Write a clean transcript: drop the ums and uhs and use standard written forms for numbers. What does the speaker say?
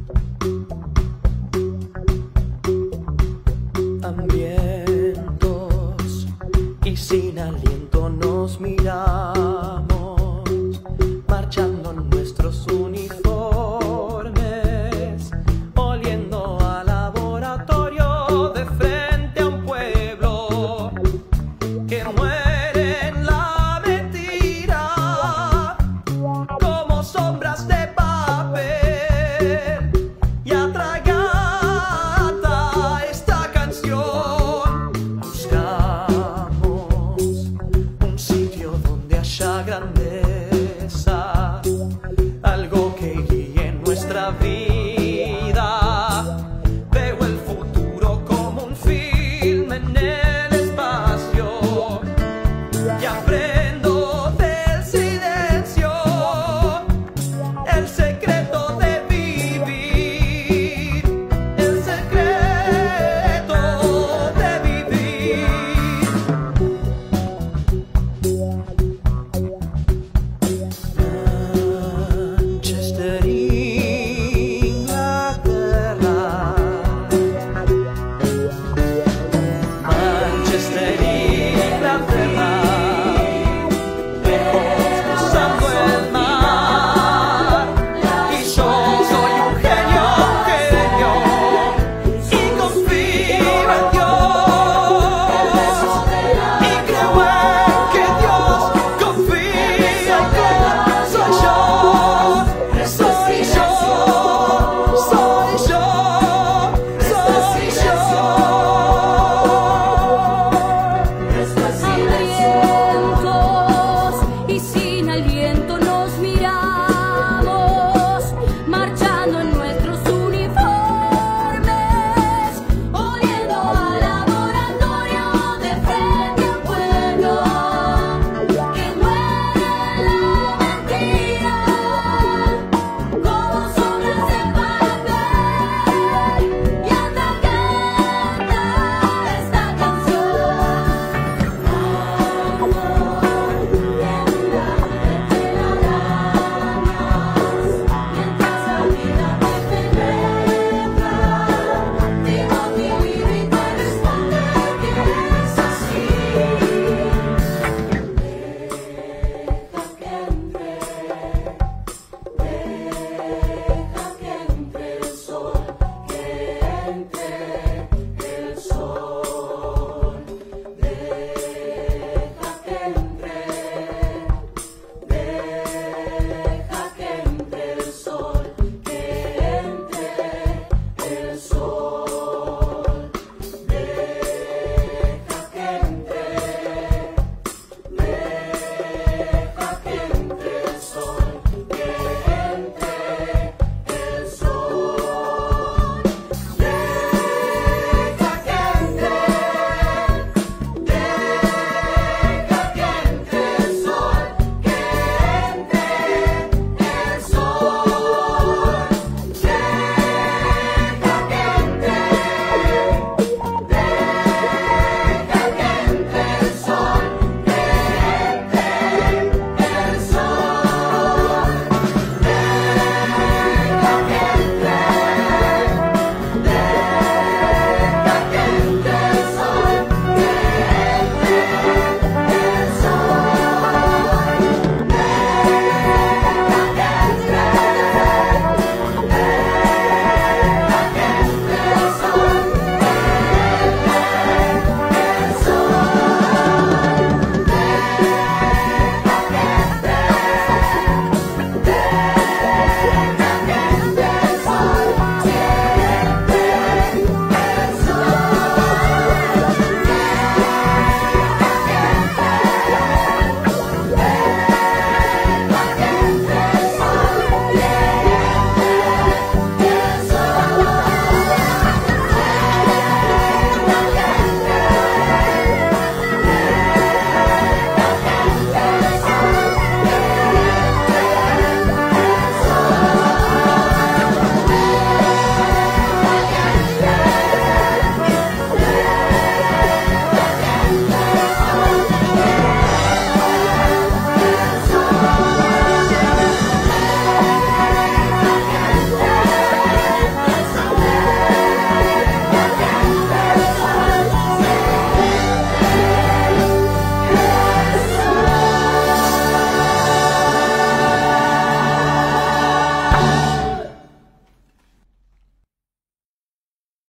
Hambrientos y sin aliento nos miramos, marchando en nuestros uniformes, oliendo a laboratorio de frente a un pueblo que muere en la mentira, como sombras de papel, y atraganta esta canción. Buscamos un sitio donde haya grandeza, algo que guíe nuestra vida. Veo el futuro como un film en el espacio y aprendo del silencio el secreto.